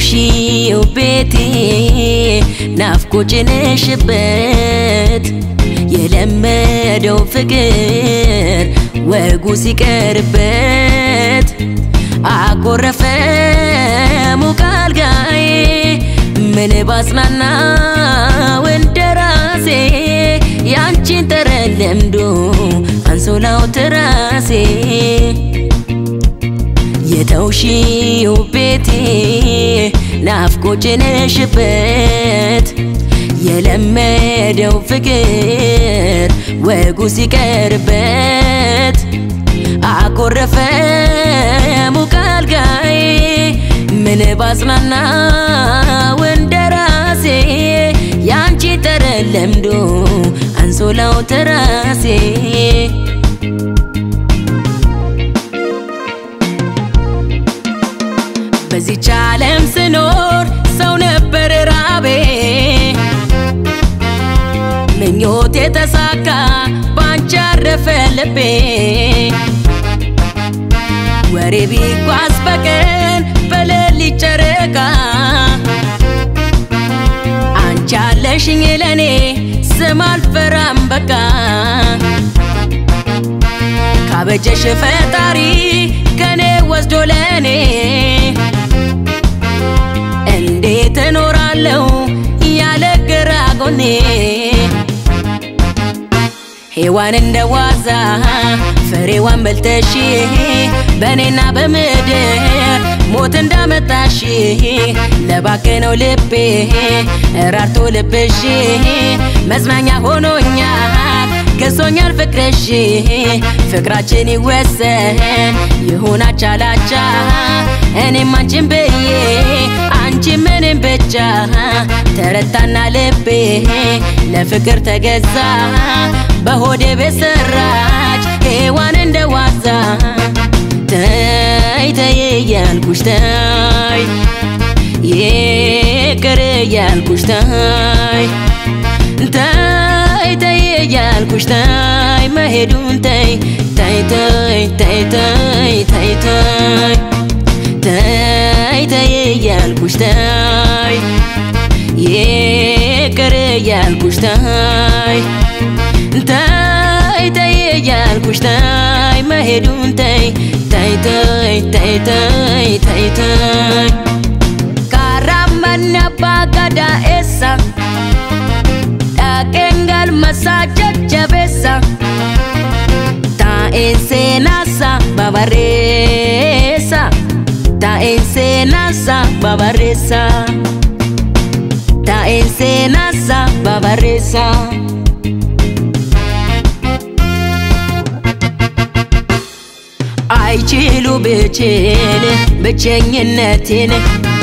የተውሺው ቤቴ ናፍቆ ጭነሽበት የለመደው ፍቅር ወጉ ሲቀርበት አቆረፈ ሙቃልጋዬ ምን ባጽናና ወንደራሴ ያንቺን ተረለምዶ አንሶላው ተራሴ የተውሺው ቤቴ ናፍቆ ጭነሽበት የለመደው ፍቅር ወጉ ሲቀርበት አቆረፈ ሙቃልጋዬ ምን ባጽናና ወንደራሴ ያንቺ ተረለምዶ አንሶላው ተራሴ በዚች ዓለም ስኖር ሰው ነበር ራቤ ምኞቴ ተሳካ ባንቺ አረፈ ልቤ ወሬ ቢጓዝ በቀን በሌሊት ጨረቃ አንቺ አለሽኝ ለኔ ስም አልፈራም በቃ ካበጀሽ ፈጣሪ ከኔ ወስዶ ለኔ እንዴት እኖራለሁ ያለ ግራ ጎኔ ሔዋን እንደዋዛ ፍሬዋን በልተሽ በኔና በምድር ሞት እንዳመጣሽ ለባከነው ልቤ ራርቶ ልብሽ መጽናኛ ሆኖኛል ከሶኛል ፍቅርሽ ፍቅራችን ይወሰን ይሁን አቻላቻ እኔም አንቺን ብዬ አንቺ ምንም ብቻ ተረታና ልቤ ለፍቅር ተገዛ በሆዴ በሰራች ሔዋን እንደዋዛ ተይ ተይ ያልኩሽ ተይ ይቅር ያልኩሽ ተይ ተይ ተይ ያልኩሽ ተይ መሄዱን ተይ ተይ ተይ ተይ ተይ ተይ ተይ ተይ ተይ ያልኩሽ ተይ ይቅር ያልኩሽ ተይ ተይ ተይ ያልኩሽ ተይ መሄዱን ተይ ተይ ተይ ተይ ተይ ተይ ተይ ካራመና ባጋዳ ኤሳ ዳቄንጋል መሳጀት ጀቤሳ ታኤንሴናሳ ባባሬሳ ታኤንሴናሳ ባባሬሳ ታኤንሴናሳ ባባሬሳ አይችሉ ብችል ብቸኝነቴን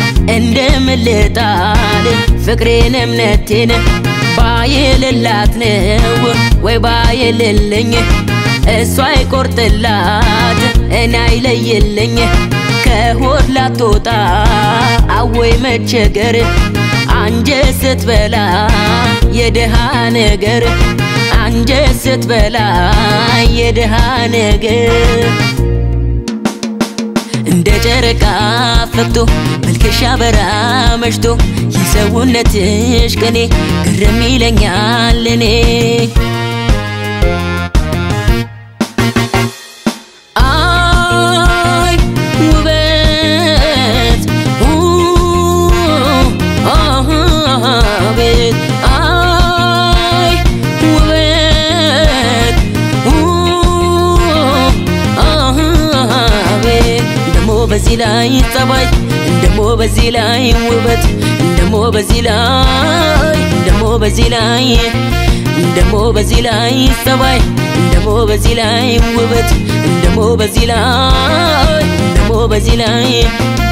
እንደምልጣል ፍቅሬን እምነቴን ባይልላት ነው ወይ ባይልልኝ እሷ አይቆርጥላት እኔ አይለይልኝ ከሆድ ላትወጣ አወይ መቸገር አንጀት ስትበላ የደሃ ነገር አንጀት ስትበላ የደሃ ነገር እንደ ጨረቃ ፈክቶ መልክሽ አበራ መሽቶ የሰውነትሽ ከኔ ግርም ይለኛል እኔ አይ ውበት አቤት አይ ውበት አቤት ደሞ በዚህ ላይ ጸባይ ደሞ በዚህ ላይ ውበት ደሞ በዚህ ላይ ደሞ በዚህ ላይ ደሞ በዚህ ላይ ጸባይ ደሞ በዚህ ላይ ውበት ደሞ በዚህ ላይ ደሞ በዚህ ላይ